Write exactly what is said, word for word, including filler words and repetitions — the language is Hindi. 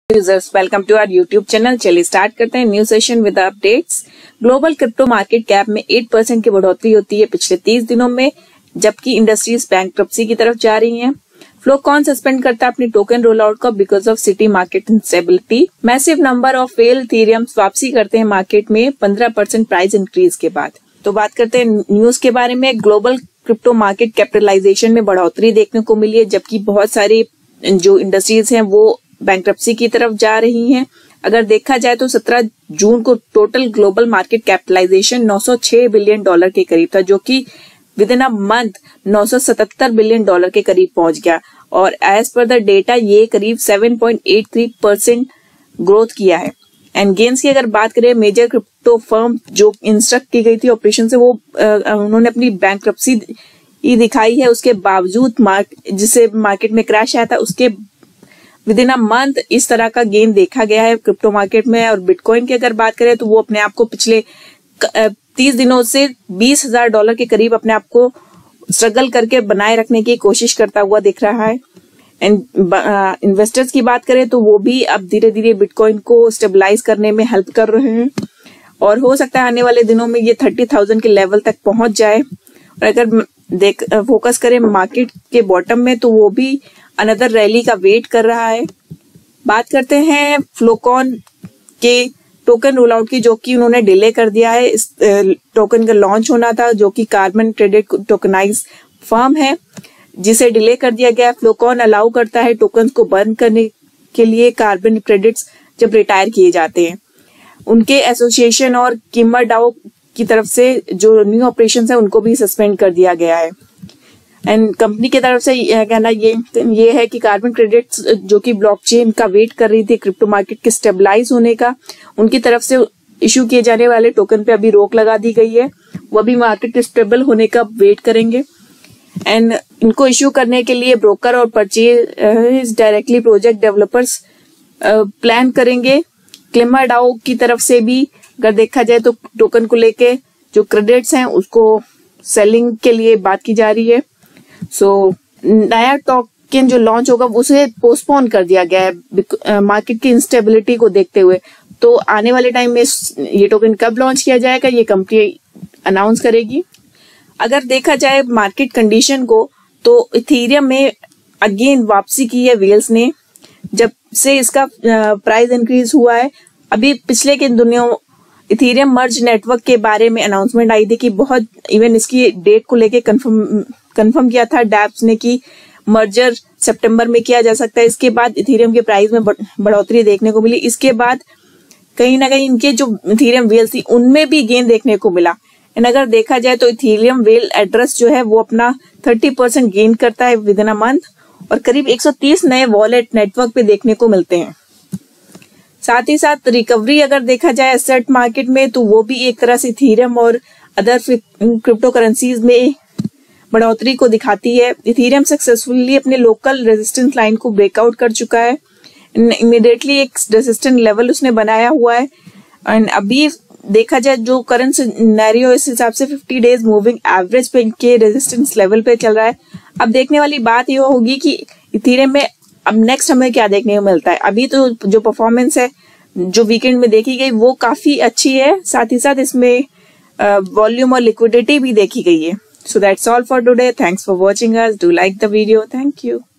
Users, welcome to our YouTube channel. चलिए स्टार्ट करते हैं new session with updates. Global crypto market cap में आठ परसेंट की बढ़ोतरी होती है पिछले तीस दिनों में, जबकि इंडस्ट्रीज बैंकरप्सी की तरफ जा रही हैं। फ्लोकॉन सस्पेंड करता है अपनी टोकन रोल आउट को because of city market instability. Massive number of fail ethereums वापसी करते हैं मार्केट में पंद्रह परसेंट प्राइस इंक्रीज के बाद। तो बात करते हैं न्यूज के बारे में। ग्लोबल क्रिप्टो मार्केट कैपिटलाइजेशन में बढ़ोतरी देखने को मिली है, जबकि बहुत सारी जो इंडस्ट्रीज हैं वो बैंकरप्सी की तरफ जा रही हैं। अगर देखा जाए तो सत्रह जून को टोटल ग्लोबल मार्केट कैपिटलाइजेशन नौ सौ छह बिलियन डॉलर के करीब था, जो कि विद इन अ मंथ नौ सौ सतहत्तर बिलियन डॉलर के करीब पहुंच गया। और एज पर द डेटा ये करीब सात पॉइंट आठ तीन परसेंट ग्रोथ किया है। एंड गेन्स की अगर बात करें, मेजर क्रिप्टो फर्म जो इंस्ट्रक्ट की गई थी ऑपरेशन से, वो आ, उन्होंने अपनी बैंकरप्सी ही दिखाई है। उसके बावजूद मार्क जिसे मार्केट में क्रैश आया था, उसके विद इन अ मंथ इस तरह का गेन देखा गया है क्रिप्टो मार्केट में। और बिटकॉइन की अगर बात करें तो वो अपने आप को पिछले तीस दिनों से बीस हजार डॉलर के करीब अपने आप को स्ट्रगल करके बनाए रखने की कोशिश करता हुआ दिख रहा है। एंड इन्वेस्टर्स की बात करें तो वो भी अब धीरे धीरे बिटकॉइन को स्टेबलाइज करने में हेल्प कर रहे हैं, और हो सकता है आने वाले दिनों में ये थर्टी थाउजेंड के लेवल तक पहुंच जाए। और अगर देख फोकस करें मार्केट के बॉटम में, तो वो भी अनदर रैली का वेट कर रहा है। बात करते हैं फ्लोकॉन के टोकन रोल आउट की, जो कि उन्होंने डिले कर दिया है। इस टोकन का लॉन्च होना था, जो कि कार्बन क्रेडिट टोकनाइज फर्म है, जिसे डिले कर दिया गया। फ्लोकॉन अलाउ करता है टोकन को बर्न करने के लिए कार्बन क्रेडिट्स जब रिटायर किए जाते हैं। उनके एसोसिएशन और किमर डाओ की तरफ से जो न्यू ऑपरेशन है उनको भी सस्पेंड कर दिया गया है। एंड कंपनी की तरफ से कहना ये ये है कि कार्बन क्रेडिट्स जो कि ब्लॉकचेन का वेट कर रही थी क्रिप्टो मार्केट के स्टेबलाइज होने का, उनकी तरफ से इशू किए जाने वाले टोकन पे अभी रोक लगा दी गई है। वो भी मार्केट स्टेबल होने का वेट करेंगे। एंड इनको इशू करने के लिए ब्रोकर और purchase directly project developers plan करेंगे। क्लेमर डाओ की तरफ से भी अगर देखा जाए तो टोकन को लेके जो क्रेडिट्स हैं उसको सेलिंग के लिए बात की जा रही है। सो so, नया टोकन जो लॉन्च होगा उसे पोस्टपोन कर दिया गया है मार्केट की इंस्टेबिलिटी को देखते हुए। तो आने वाले टाइम में ये टोकन कब लॉन्च किया जाएगा ये कंपनी अनाउंस करेगी। अगर देखा जाए मार्केट कंडीशन को, तो इथेरियम में अगेन वापसी की है व्हील्स ने, जब से इसका प्राइस इंक्रीज हुआ है। अभी पिछले के दिनों इथेरियम मर्ज नेटवर्क के बारे में अनाउंसमेंट आई थी कि बहुत इवन इसकी डेट को लेके कंफर्म कंफर्म किया था डैप्स ने कि मर्जर सितंबर में किया जा सकता है। इसके बाद इथेरियम के प्राइस में बढ़ोतरी देखने को मिली। इसके बाद कहीं ना कहीं इनके जो इथेरियम व्हील्स थी उनमें भी गेन देखने को मिला। एंड अगर देखा जाए तो इथेरियम व्हील एड्रेस जो है वो अपना तीस परसेंट गेन करता है विद इन अ मंथ, और करीब एक सौ तीस नए वॉलेट नेटवर्क पे देखने को मिलते हैं। साथ ही साथ रिकवरी अगर देखा जाए एसेट मार्केट में, तो वो भी एक तरह से इथेरियम और अदर क्रिप्टो करेंसीज में बढ़ोतरी को दिखाती है। इथेरियम सक्सेसफुली अपने लोकल रेजिस्टेंस लाइन को ब्रेकआउट कर चुका है। इमीडिएटली एक रेजिस्टेंस लेवल उसने बनाया हुआ है। एंड अभी देखा जाए जो करंट सिनेरियो, इस हिसाब से फिफ्टी डेज मूविंग एवरेज पे के रेजिस्टेंस लेवल पे चल रहा है। अब देखने वाली बात ये होगी कि इथेरियम में अब नेक्स्ट हमें क्या देखने को मिलता है। अभी तो जो परफॉर्मेंस है जो वीकेंड में देखी गई वो काफी अच्छी है, साथ ही साथ इसमें वॉल्यूम और लिक्विडिटी भी देखी गई है। So that's all for today. Thanks for watching us. Do like the video. Thank you.